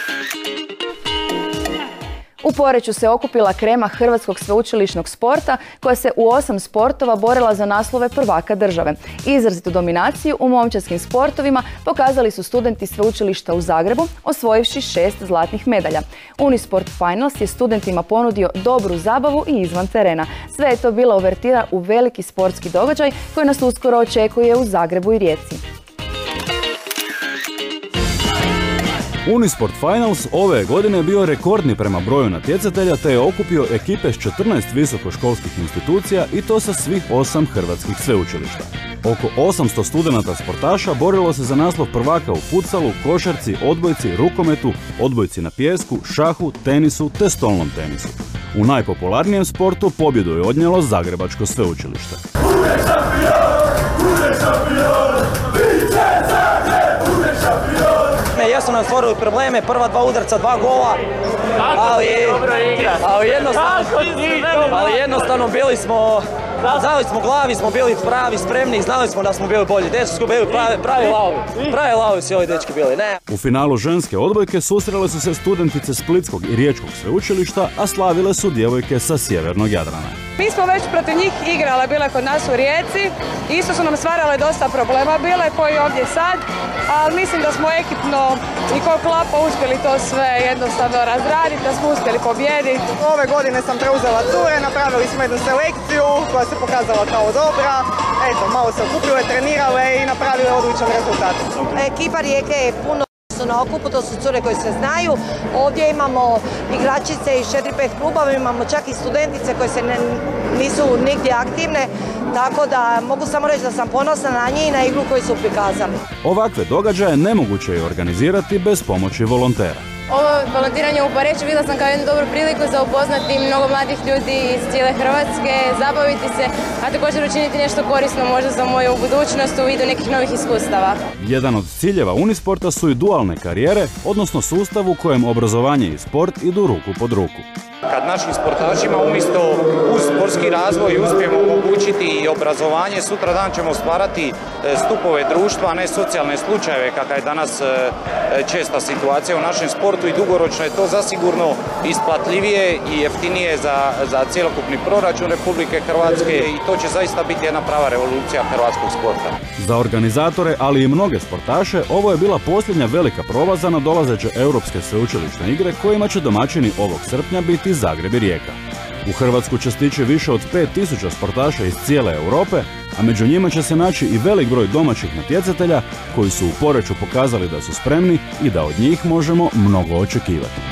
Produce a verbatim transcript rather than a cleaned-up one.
U Poreču se okupila krema hrvatskog sveučilišnog sporta koja se u osam sportova borila za naslove prvaka države. Izrazitu dominaciju u momčadskim sportovima pokazali su studenti sveučilišta u Zagrebu, osvojivši šest zlatnih medalja. Unisport Finals je studentima ponudio dobru zabavu i izvan terena. Sve je to bila uvertira u veliki sportski događaj koji nas uskoro očekuje u Zagrebu i Rijeci. Unisport Finals ove godine je bio rekordni prema broju natjecatelja te je okupio ekipe s četrnaest visokoškolskih institucija i to sa svih osam hrvatskih sveučilišta. Oko osamsto studenata sportaša borilo se za naslov prvaka u futsalu, košarci, odbojci, rukometu, odbojci na pijesku, šahu, tenisu te stolnom tenisu. U najpopularnijem sportu pobjedu je odnijelo Zagrebačko sveučilište. Jesu nam stvorili probleme, prva dva udarca, dva gola, ali, ali, jednostavno, ali jednostavno bili smo, znali smo glavi, smo bili pravi, spremni, znali smo da smo bili bolji. Dečki su bili pravi, pravi lavi, pravi lavi su ovi dečki bili, ne. U finalu ženske odbojke susrele su se studentice Splitskog i Riječkog sveučilišta, a slavile su djevojke sa sjevernog Jadrana. Mi smo već protiv njih igrale, bile kod nas u Rijeci, isto su nam stvarale dosta problema bile, koji ovdje sad, ali mislim da smo ekipno i ko klapa uspjeli to sve jednostavno razraditi, da smo uspjeli pobijediti. Ove godine sam preuzela ture, napravili smo jednu selekciju koja se pokazala kao dobra, eto, malo se okupile, trenirale i napravile odličan rezultat. Ekipa Rijeke je puno na okupu, to su cure koje se znaju. Ovdje imamo igračice iz četiri pet klubova, imamo čak i studentice koje se ne, nisu nigdje aktivne, tako da mogu samo reći da sam ponosna na njih i na igru koju su prikazali. Ovakve događaje nemoguće je organizirati bez pomoći volontera. Ovo volontiranje u Poreču vidjela sam kao jednu dobru priliku za upoznati mnogo mladih ljudi iz cijele Hrvatske, zabaviti se, a također učiniti nešto korisno možda za moju budućnost u vidu nekih novih iskustava. Jedan od ciljeva Unisporta su i dualne karijere, odnosno sustav u kojem obrazovanje i sport idu ruku pod ruku. Kad našim sportašima umjesto uz sportski razvoj uspijemo omogućiti i obrazovanje, sutra dan ćemo stvarati stupove društva, a ne socijalne slučajeve kakva je danas česta situacija u našem sportu i dugoročno je to zasigurno isplatljivije i jeftinije za, za cjelokupni proračun Republike Hrvatske i to će zaista biti jedna prava revolucija hrvatskog sporta. Za organizatore, ali i mnoge sportaše, ovo je bila posljednja velika proba za nadolazeće europske sveučilišne igre kojima će domaćini ovog srpnja biti Zagreb i Rijeka. U Hrvatsku će stići više od pet tisuća sportaša iz cijele Europe, a među njima će se naći i velik broj domaćih natjecatelja koji su u Poreču pokazali da su spremni i da od njih možemo mnogo očekivati.